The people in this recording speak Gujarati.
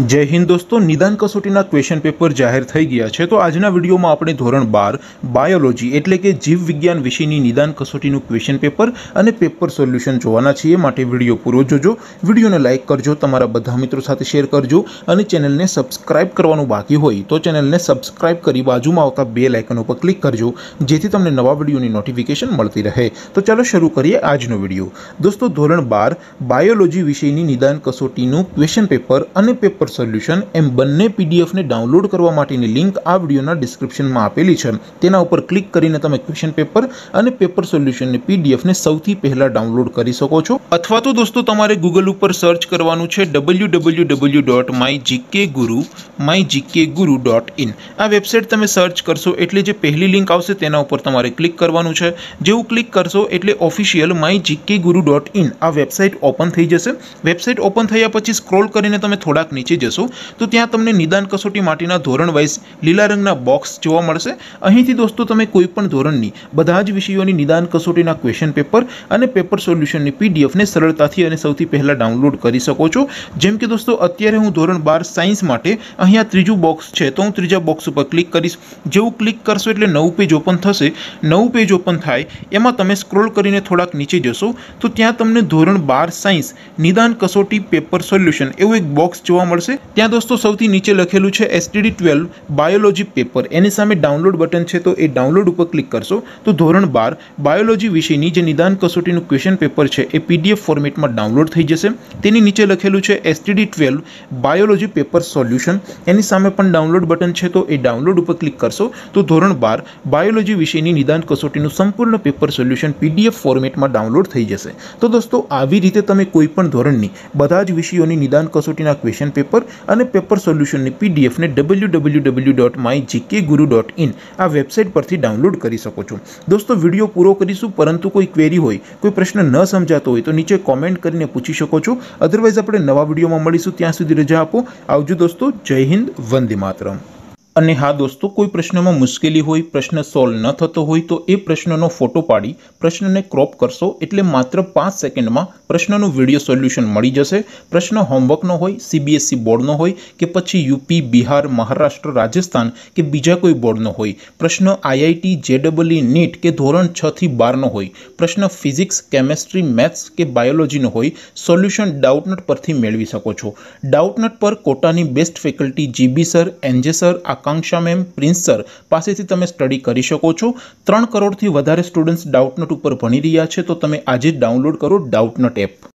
जय हिंद दोस्तों, निदान कसोटीना क्वेश्चन पेपर जाहिर થઈ ગયા છે। તો આજના વિડિયોમાં આપણે ધોરણ 12 બાયોલોજી એટલે કે જીવ વિજ્ઞાન વિષયની નિદાન કસોટીનું ક્વેશ્ચન પેપર અને પેપર સોલ્યુશન જોવાના છીએ। માટે વિડિયો પૂરો જોજો, વિડિયોને લાઈક કરજો, તમારા બધા મિત્રો સાથે શેર કરજો અને ચેનલને સબસ્ક્રાઇબ કરવાનું બાકી હોય તો ચેનલને સબસ્ક્રાઇબ કરી બાજુમાં આવતા બેલ આઇકન ઉપર ક્લિક કરજો જેથી તમને નવા વિડિયોની નોટિફિકેશન મળતી રહે। તો ચાલો શરૂ કરીએ આજનો વિડિયો। दोस्तों ધોરણ 12 બાયોલોજી વિષયની નિદાન કસોટીનું ક્વેશ્ચન પેપર અને પેપર સોલ્યુશન એમ બંને પીડીએફ ને ડાઉનલોડ કરવા માટેની લિંક આ વિડિયોના ડિસ્ક્રિપ્શનમાં આપેલી છે। તેના ઉપર ક્લિક કરીને તમે ક્વેશ્ચન પેપર અને પેપર સોલ્યુશનની પીડીએફ ને સૌથી પહેલા ડાઉનલોડ કરી શકો છો। અથવા તો દોસ્તો તમારે ગૂગલ ઉપર સર્ચ કરવાનું છે www.mygkguru.in। આ વેબસાઇટ તમે સર્ચ કરશો એટલે જે પહેલી લિંક આવશે તેના ઉપર તમારે ક્લિક કરવાનું છે। જેવું ક્લિક કરશો એટલે ઓફિશિયલ mygkguru.in આ વેબસાઇટ ઓપન થઈ જશે। વેબસાઇટ ઓપન થયા પછી સ્ક્રોલ કરીને તમે થોડાક નીચે જશો તો ત્યાં તમને નિદાન કસોટી માટેના ધોરણ વાઇઝ લીલા રંગના બોક્સ જોવા મળશે। અહીંથી દોસ્તો તમે કોઈપણ ધોરણની બધા જ વિષયોની નિદાન કસોટીના ક્વેશ્ચન પેપર અને પેપર સોલ્યુશનની પીડીએફ ને સરળતાથી અને સૌથી પહેલા ડાઉનલોડ કરી શકો છો। જેમ કે દોસ્તો અત્યારે હું ધોરણ 12 સાયન્સ માટે અહીંયા ત્રીજું બોક્સ છે તો હું ત્રીજા બોક્સ ઉપર ક્લિક કરીશ। જેવું ક્લિક કરશો એટલે નવું પેજ ઓપન થશે। નવું પેજ ઓપન થાય એમાં તમે સ્ક્રોલ કરીને થોડાક નીચે જશો તો ત્યાં તમને ધોરણ 12 સાયન્સ નિદાન કસોટી પેપર સોલ્યુશન એવું એક બોક્સ જોવા મળશે। ત્યાં દોસ્તો સૌથી નીચે લખેલું છે STD12 બાયોલોજી પેપર, એની સામે ડાઉનલોડ બટન છે તો એ ડાઉનલોડ ઉપર ક્લિક કરશો તો ધોરણ 12 બાયોલોજી વિષયની જે નિદાન કસોટીનું ક્વેશ્ચન પેપર છે એ પીડીએફ ફોર્મેટમાં ડાઉનલોડ થઈ જશે। તેની નીચે લખેલું છે STD12 બાયોલોજી પેપર સોલ્યુશન, એની સામે પણ ડાઉનલોડ બટન છે તો એ ડાઉનલોડ ઉપર ક્લિક કરશો તો ધોરણ 12 બાયોલોજી વિષયની નિદાન કસોટીનું સંપૂર્ણ પેપર સોલ્યુશન પીડીએફ ફોર્મેટમાં ડાઉનલોડ થઈ જશે। તો દોસ્તો આવી રીતે તમે કોઈપણ ધોરણની બધા જ વિષયોની નિદાન કસોટીના ક્વેશ્ચન પેપર અને પેપર સોલ્યુશનની પીડીએફ ને www.mygkguru.in આ વેબસાઇટ પરથી ડાઉનલોડ કરી શકો છો। દોસ્તો વિડિયો પૂરો કરીશું, પરંતુ કોઈ ક્વેરી હોય, કોઈ પ્રશ્ન ન સમજાતો હોય તો નીચે કોમેન્ટ કરીને પૂછી શકો છો। અધરવાઇઝ આપણે નવા વિડિયોમાં મળીશું, ત્યાં સુધી રજા આપો। આવજો દોસ્તો, જય હિન્દ, વંદે માતરમ। અને હા દોસ્તો, કોઈ પ્રશ્નમાં મુશ્કેલી હોય, પ્રશ્ન સોલ્વ ન થતો હોય તો એ પ્રશ્નનો ફોટો પાડી પ્રશ્નને ક્રોપ કરશો એટલે માત્ર 5 સેકન્ડમાં પ્રશ્નનું વિડિયો સોલ્યુશન મળી જશે। પ્રશ્ન હોમવર્કનો હોય, સીબીએસઈ બોર્ડનો હોય કે પછી યુપી, બિહાર, મહારાષ્ટ્ર, રાજસ્થાન કે બીજા કોઈ બોર્ડનો હોય, પ્રશ્ન આઈઆઈટી, જેડબલઈ, નીટ કે ધોરણ 6 થી 12નો હોય, પ્રશ્ન ફિઝિક્સ, કેમેસ્ટ્રી, મેથ્સ કે બાયોલોજીનો હોય, સોલ્યુશન ડાઉટનટ પરથી મેળવી શકો છો। ડાઉટનટ પર કોટાની best faculty GB sir, NJ sir, Akanksha ma'am, Prince sir પાસેથી તમે સ્ટડી કરી શકો છો। 3 કરોડથી વધારે સ્ટુડન્ટ્સ ડાઉટનટ ઉપર ભણી રહ્યા છે તો તમે આજે જ ડાઉનલોડ કરો ડાઉટનટ એપ।